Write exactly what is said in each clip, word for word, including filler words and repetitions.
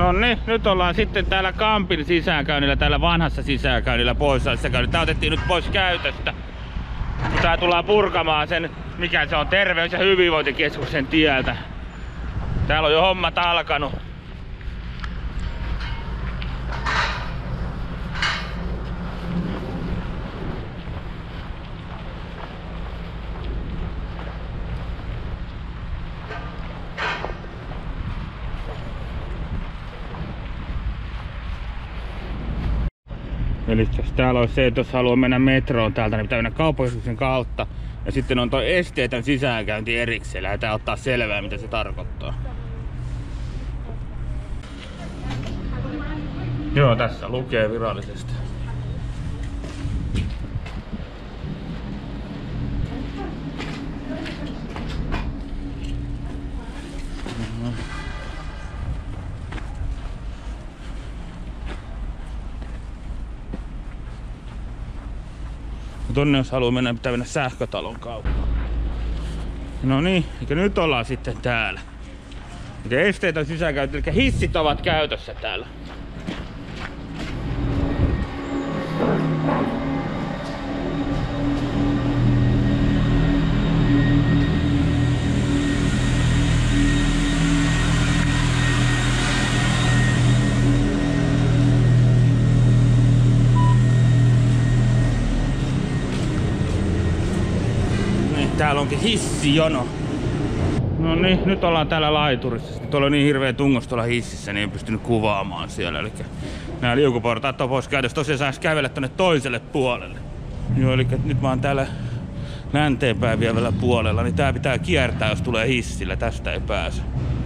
No niin, nyt ollaan sitten täällä Kampin sisäänkäynnillä, täällä vanhassa sisäänkäynnillä poissa käynyt. Tää otettiin nyt pois käytöstä. Tää tullaan purkamaan sen, mikä se on, Terveys- ja hyvinvointikeskuksen tieltä. Täällä on jo hommat alkanut. Eli täällä on se, että jos haluaa mennä metroon täältä, niin pitää mennä kauppakeskuksen kautta. Ja sitten on toi esteetön sisäänkäynti erikseen. Lähdetään ottaa selvää, mitä se tarkoittaa. Joo, tässä lukee virallisesti. Tonne jos haluaa mennä, pitää mennä sähkötalon kautta. No niin, eikä nyt ollaan sitten täällä. Eli esteet on sisäänkäynti, eli hissit ovat käytössä täällä. Täällä onkin hissijono. No niin, nyt ollaan täällä laiturissa. Tuolla on niin hirveä tungos tuolla hississä, niin en pystynyt kuvaamaan siellä. Eli nämä liukuportaat on pois käytössä. Tosiaan saisi kävellä tonne toiselle puolelle. Joo, eli nyt mä oon täällä länteenpäin vievällä puolella, niin tää pitää kiertää, jos tulee hissillä. Tästä ei pääse.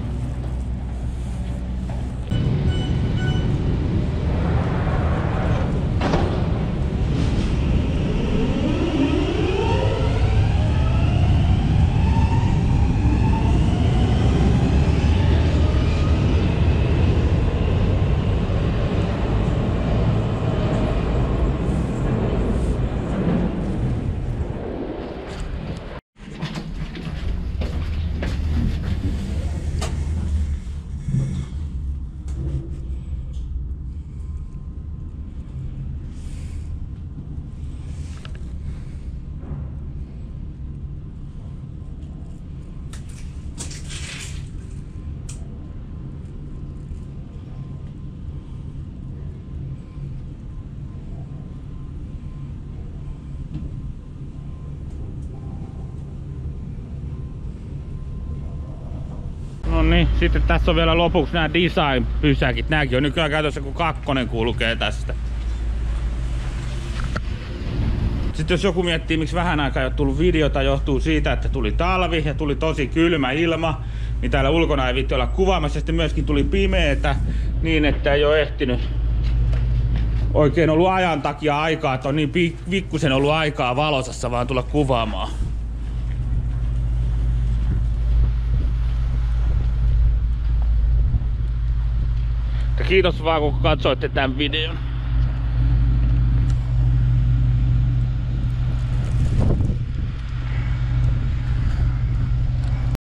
No niin, sitten tässä on vielä lopuksi nämä design-pysäkit. Nääkin on nykyään käytössä, kun kakkonen kulkee tästä. Sitten jos joku miettii, miksi vähän aikaa ei ole tullut videota, johtuu siitä, että tuli talvi ja tuli tosi kylmä ilma. Niin täällä ulkona ei viitti olla kuvaamassa. Sitten myöskin tuli pimeetä niin, että ei ole ehtinyt oikein ollut ajan takia aikaa, että on niin pikkusen ollut aikaa valosassa vaan tulla kuvaamaan. Kiitos vaan kun katsoitte tämän videon.